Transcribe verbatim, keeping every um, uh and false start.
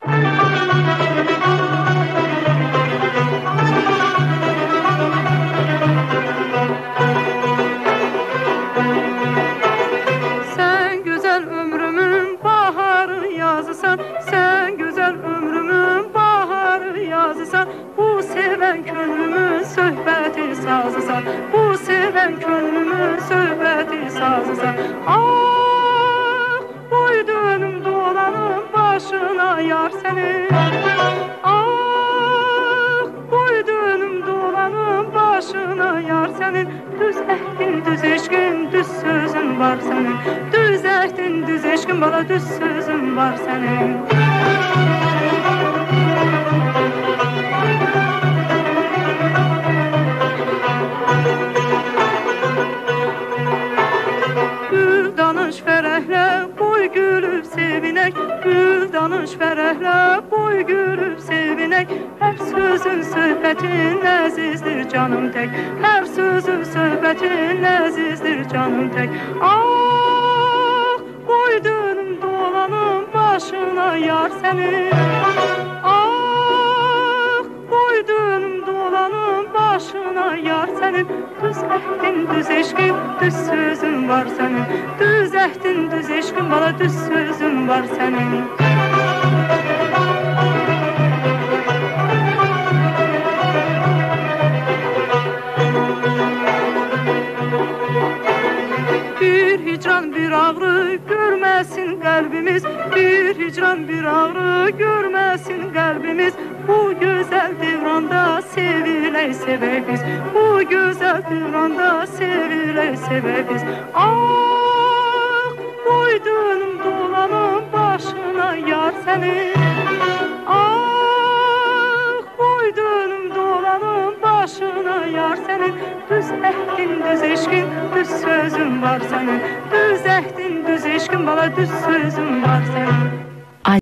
Sen güzel ömrümün baharı yazısan, sen güzel ömrümün baharı yazısan, bu seven könlümün söhbəti sazısan, bu seven könlümün söhbəti sazısan. Ah, boy dönüm dolanım başına yar senin. Ah, boy dönüm dolanım başına yar senin. Düz əhdin, düz eşkin, düz sözün var senin. Düz əhdin, düz eşkin, bala düz sözün var senin. Gül danış fərəhlə, boy gülüb sevinək. Gül danış fərəhlə, boy gülüb sevinək. Hər sözün söhbətin əzizdir canım tək. Hər sözün söhbətin əzizdir canım tək. Ah, boy dönüm dolanım başına yar sənin. Ah, boy dönüm dolanım başına yar sənin. Düz əhdin, düz eşkin, düz sözün var sənin. Düz əhdin, düz eşkin, bala düz sözün var sənin. Bir hicran bir ağrı görməsin qəlbimiz, bir hicran bir ağrı görməsin qəlbimiz. Bu gözəl divranda sevilək sevək biz, bu gözəl divranda sevilək sevək biz. Ah, boy dönüm dolanım başına yar sənin. Ah, boy dönüm dolanım başına yar sənin. Düz əhdin, düz eşkin, düz sözün var sənin. Düz əhdin, düz eşkin, bala düz sözün var sənin.